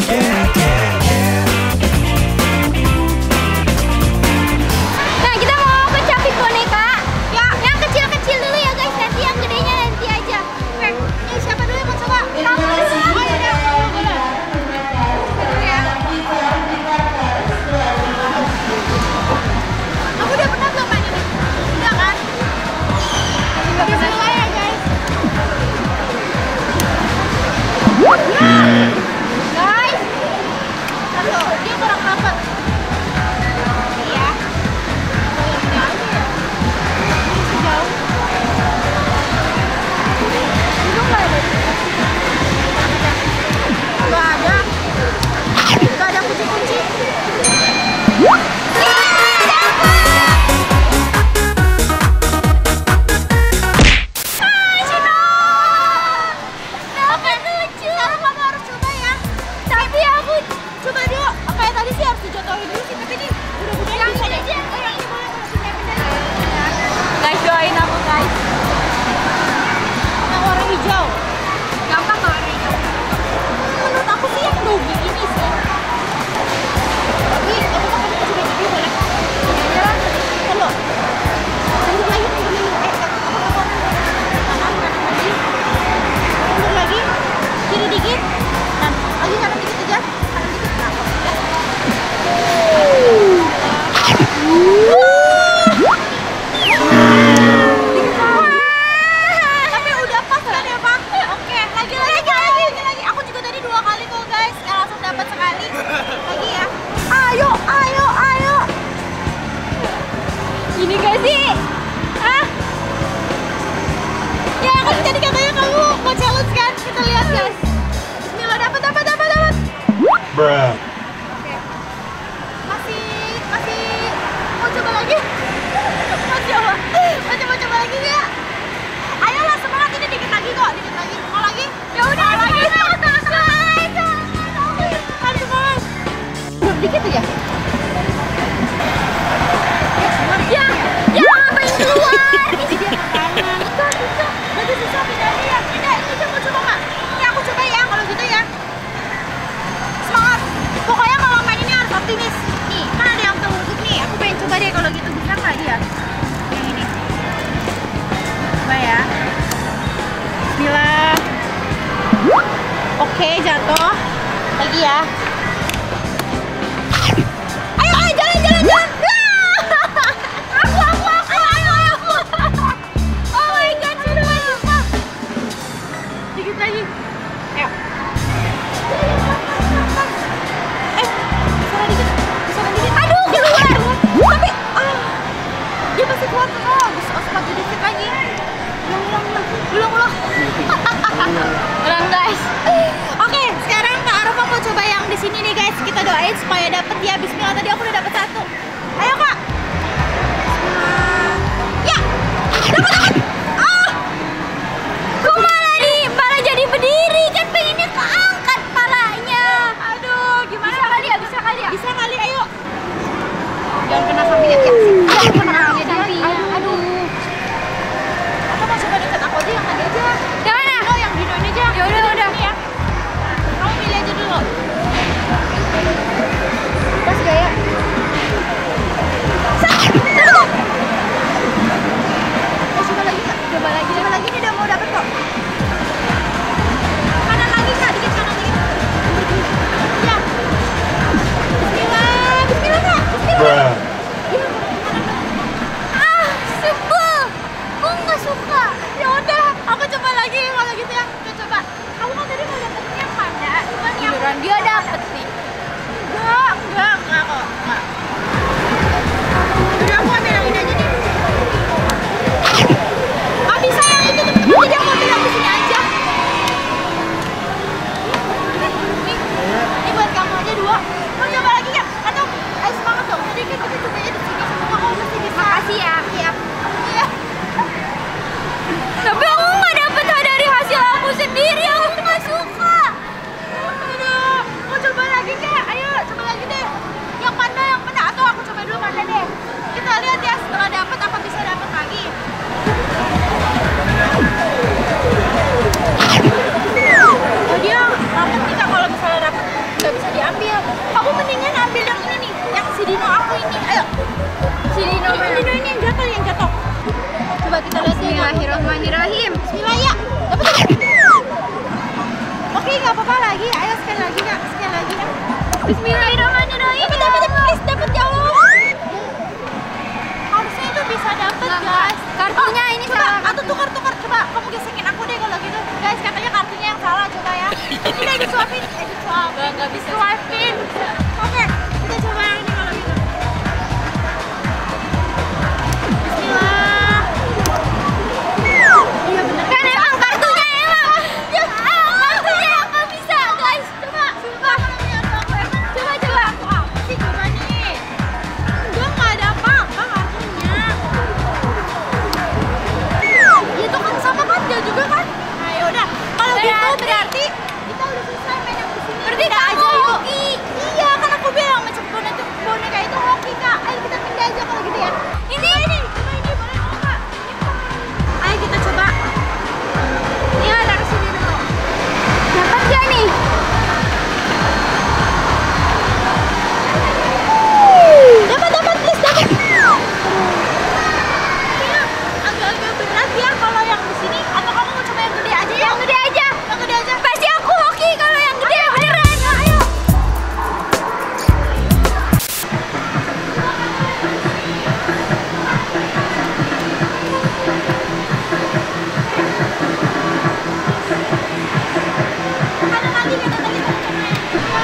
Nah, kita mau kecapi boneka. Ya, yang kecil-kecil dulu ya guys. Nanti yang gedenya nanti aja. Oke, ini siapa dulu yang mau coba? Kamu dulu. Oh ya, aku udah pernah belum main ini? Udah kan? Udah bisa mulai ya guys. Guys, aduh, dia kurang rapat. Iya. Ini aja ya. Ini jauh. Hidung nggak ada? Nggak ada. Nggak ada kunci-kunci. Guys, doain aku guys. Yang warna hijau. Gampang kalau warna hijau. Menurut aku sih yang rugi ini sih. Tapi aku mau coba jadi boleh. Jalan. Halo. Mundur lagi, mundur lagi. Kiri dikit. Dan lagi kanan dikit aja. Kanan dikit. Tapi udah pas kan ya Pak? Oke, lagi. Aku juga tadi 2 kali kok guys. Nggak langsung dapat sekali. Lagi ya. Ayo. Ini gak sih? Hah? Ya kan jadi katanya kamu mau challenge kan? Kita lihat guys. Bismillah, dapat. Bruh. Oke. Masih mau coba lagi? Mau coba lagi ya? Ayolah semangat, ini dikit lagi kok, Mau lagi? Ya udah lagi. Semangat. Dikit tuh ya? Ya apa yang keluar? Ini dia kanan. Bisa. Berarti susah pindahnya ya? Pindah, ini mau coba nggak? Ini aku coba ya, kalau gitu ya. Semangat. Pokoknya kalau main ini harus optimis. Nih, kan ada yang terwujud nih. Aku pengen coba deh kalau gitu, bisa nggak dia? Yang ini. Coba ya. Bismillah. Oke, jatuh. Lagi ya. Ayo, jalan. Aku. Oh my god, sumpah. Dikit lagi. Ayo. Bisa dikit. Aduh, keluar. Tapi, dia pasti keluar terus. Sepatu dikit lagi. Ulang. Ulang guys. Oke, sekarang Kak Arfa mau coba yang di sini nih guys. Kita doain supaya dapet ya. Bismillah, tadi aku udah dapet 1. Ayo Kak. Ya, dapat. Kok malah jadi berdiri kan, pengennya keangkat palanya. Aduh, gimana? Bisa kali. Ayo. Jangan kena sampingnya ya. Jangan kena sampingnya. Aduh. Aku mau coba deket aku aja yang tadi aja. Yang mana? Oh, yang Dino ini aja. Ya udah. Ini ya. Kamu pilih aja dulu. Pas gaya. Coba lagi nih, udah mau dapet kok. Kanan lagi Kak, dikit kanan dikit. Ya. Bismillah Kak. Bruh. Sebel. Aku nggak suka. Ya udah, aku coba lagi kalau gitu ya. Kita coba. Kamu kan tadi mau dapetnya yang mana? Cuman yang dia dapet nih. Enggak kok. Udah, aku ambil yang ini aja nih. Gak bisa yang itu, temen-temen. Jadi aku ambil yang di sini aja. Ini buat kamu aja 2. Mau coba lagi ya? Atau ayo semangat dong. Jadi kita coba aja di sini. Semua kamu pasti bisa. Makasih ya. Siap. Iya. Tapi aku nggak dapet dari hasil aku sendiri. Aku nggak suka. Aduh, mau coba Bismillahirrahmanirrahim. Bismillah ya. Dapat. Oke, nggak apa-apa lagi. Ayo sekali lagi kak, sekali lagi kak. Bismillahirrahmanirrahim. Dapat, please dapat ya Allah. Harusnya itu bisa dapat guys. Kartunya ini salah. Atau tukar coba. Kamu gesekin aku deh kalau gitu. Guys, katanya kartunya yang salah coba ya. Ini disuapin, nggak bisa. Suapin. Oke, kita coba yang ini kalau gitu. Bismillah. Iya bener kan emang kartunya emang. Kartunya emang bisa guys. Coba, sumpah. Coba. Apa sih coba nih? Udah nggak ada apa-apa kartunya. Itu kan sama kan dia juga kan? Nah yaudah. Kalau gitu berarti kita udah selesai main yang di sini. Berarti kita aja yuk. Iya kan aku bilang macam boneka itu hoki kak. Ayo kita pindah aja kalau gitu ya. Ini coba ini boleh mau kak? Ayo kita coba. Ya taruh sini dulu. Dapat gak nih? Dapat please dapat. Iya agak-agak berat ya kalau yang di sini. Atau kamu mau coba yang gede aja ya? Yang gede aja. Pasti aku hoki kalau yang gede beneran. Ayo. Ada lagi kita tadi mau cobain.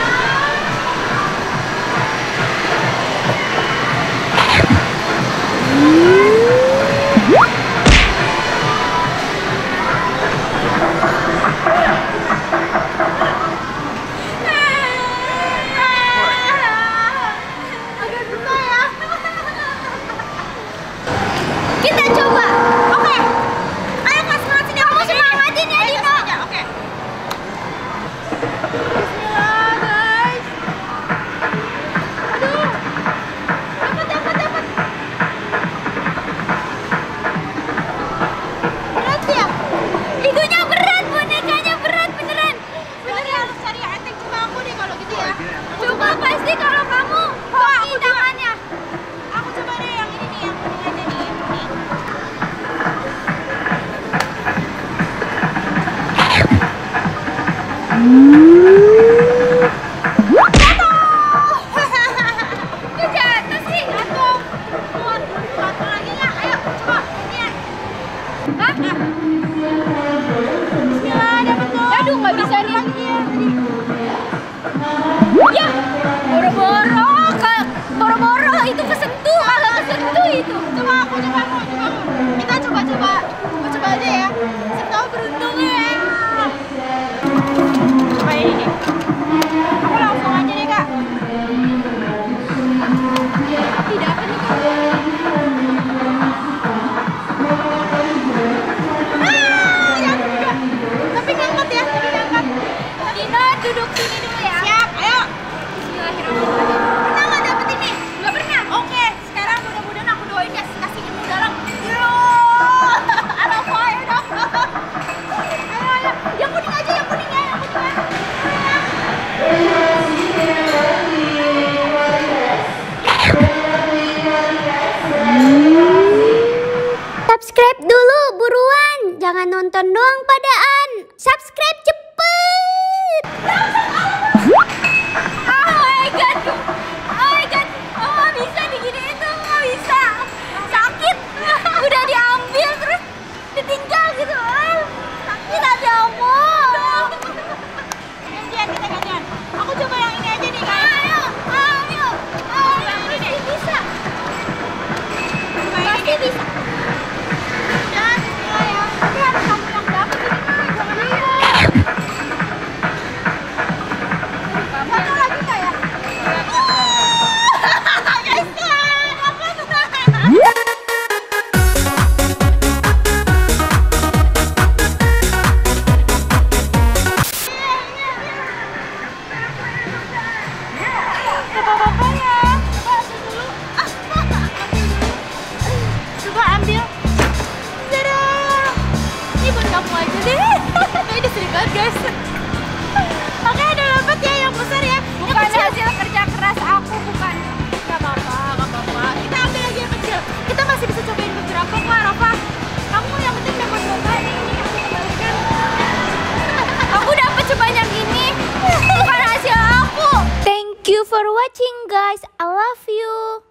Agak susah ya. Kita coba. Oke. Ayo Kak semangatin ya. Kamu semangatin ya Dino. Oke. Bismillah guys. Aduh. Dapat. Berat ya? Itunya berat, bonekanya berat beneran. Berarti harus cari yang enteng coba aku deh kalau gitu ya. Coba pasti kalau kamu hoki tangannya. Aku coba deh yang ini nih, yang kuning aja nih. Nih. Jatuh sih, jatuh. Buat lagi ya, ayo coba. Lihat. Hah? Bismillah, dapat dong. Aduh, nggak bisa nih. Ya, boro-boro itu kesentuh, kalau kesentuh itu. Coba aku. Kita coba. Aku coba aja ya. Siapa tahu beruntung ya. Coba ini nih. Aku langsung aja deh kak. Tidak apa nih kak? Jatuh juga. Tapi ngangkat ya, Dino duduk sini dulu ya. Siap, ayo. Bismillahirrahmanirrahim. Pernah nggak dapet ini? Nggak pernah. Oke, sekarang mudah-mudahan aku doain kasih ilmu dalam. Yo, Arafa ya dong. Ayo. Yang kuning aja, yang kuning ya. Subscribe dulu buruan, jangan nonton doang padaan. Subscribe cepet. Oh my god. Oh nggak bisa diginiin tuh, nggak bisa. Sakit. Udah diambil terus ditinggal gitu. Sakit aja aku. Gantian. Aku coba yang ini aja nih guys. Ayo. Pasti bisa. Pasti bisa. Bismillah ya. Tapi harus kamu yang dapet ini mah, jangan lihat. Satu lagi kak ya? Guys, apa-apa ya. Coba ambil. Dadah. Ini buat kamu aja deh. Ini sering banget guys. Oke, udah dapat ya yang besar ya. Bukan hasil kerja keras aku, bukan. Gak apa-apa. Kita ambil lagi yang kecil. Kita masih bisa cobain beberapa kok, Rafa. Kamu yang penting for watching guys. I love you.